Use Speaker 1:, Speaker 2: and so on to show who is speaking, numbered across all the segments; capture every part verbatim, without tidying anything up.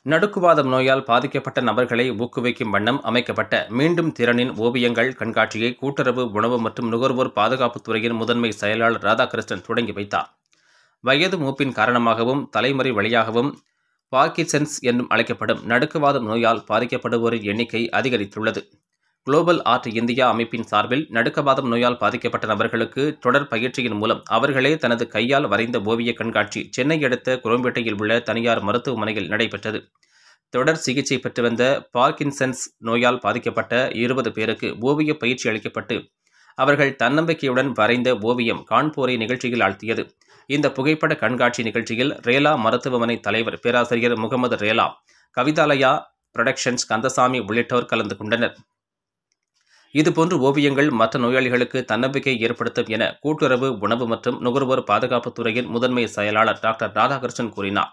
Speaker 1: நடுக்குவாதம் நோயால் பாதிக்கப்பட்ட நபர்களை ஊக்குவிக்கும் வண்ணம் அமைக்கப்பட்ட மீண்டும் திறனின் ஓவியங்கள் கண்காட்சியை கூட்டுறவு, உணவு மற்றும் நுகர்வோர் பாதுகாப்புத்துறையின் முதன்மை செயலாளர் ராதாகிருஷ்ணன் தொடங்கி வைத்தார். வயது மூப்பின் காரணமாகவும் தலைமுறை வழியாகவும் பார்க்கின்சன்ஸ் என்றும் அழைக்கப்படும் நடுக்குவாதம் நோயால் பாதிக்கப்படுவோரின் எண்ணிக்கை அதிகரித்துள்ளது. குளோபல் ஆர்ட் இந்தியா அமைப்பின் சார்பில் நடுக்குவாதம் நோயால் பாதிக்கப்பட்ட நபர்களுக்கு தொடர் பயிற்சியின் மூலம் அவர்களே தனது கையால் வரைந்த ஓவிய கண்காட்சி சென்னை அடுத்த குரோம்பேட்டையில் உள்ள தனியார் மருத்துவமனையில் நடைபெற்றது. தொடர் சிகிச்சை பெற்று வந்த பார்க்கின்சன்ஸ் நோயால் பாதிக்கப்பட்ட இருபது பேருக்கு ஓவிய பயிற்சி அளிக்கப்பட்டு அவர்கள் தன்னம்பிக்கையுடன் வரைந்த ஓவியம் காண்போரை நிகழ்ச்சியில் ஆழ்த்தியது. இந்த புகைப்பட கண்காட்சி நிகழ்ச்சியில் ரேலா மருத்துவமனை தலைவர் பேராசிரியர் முகமது ரேலா, கவிதாலயா புரொடக்ஷன்ஸ் கந்தசாமி உள்ளிட்டோர் கலந்து கொண்டனர். இதுபோன்ற ஓவியங்கள் மற்ற நோயாளிகளுக்கு தன்னம்பிக்கை ஏற்படுத்தும் என கூட்டுறவு, உணவு மற்றும் நுகர்வோர் பாதுகாப்புத்துறையின் முதன்மை செயலாளர் டாக்டர் ராதாகிருஷ்ணன் கூறினார்.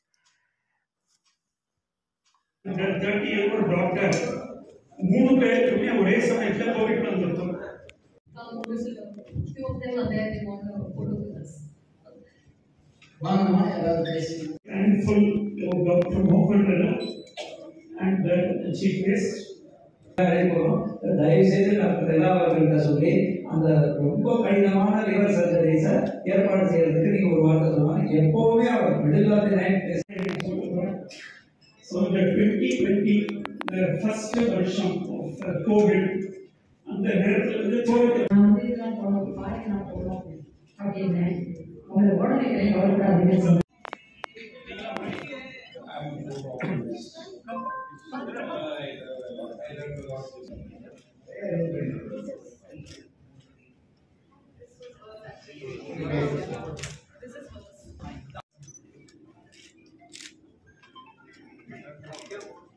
Speaker 2: தயவுசெய்து டாக்டர் ரெலா அவர்கள்ட்ட சொல்லி அந்த ரொம்ப கடினமான லிவர் சர்ஜரிஸை ஏற்பாடு செய்யறதுக்கு நீங்க ஒரு வார்த்தை சொல்லுவாங்க. எப்பவுமே அவர் middle of the night
Speaker 3: So the twenty twenty, the first version of uh, COVID, and the the COVID.
Speaker 4: வந்து இதெல்லாம் போனோம் பாய் நான் போனோம் அப்படின்னு அவங்க உடனே கவலைப்படாதீங்க.
Speaker 5: Thank you.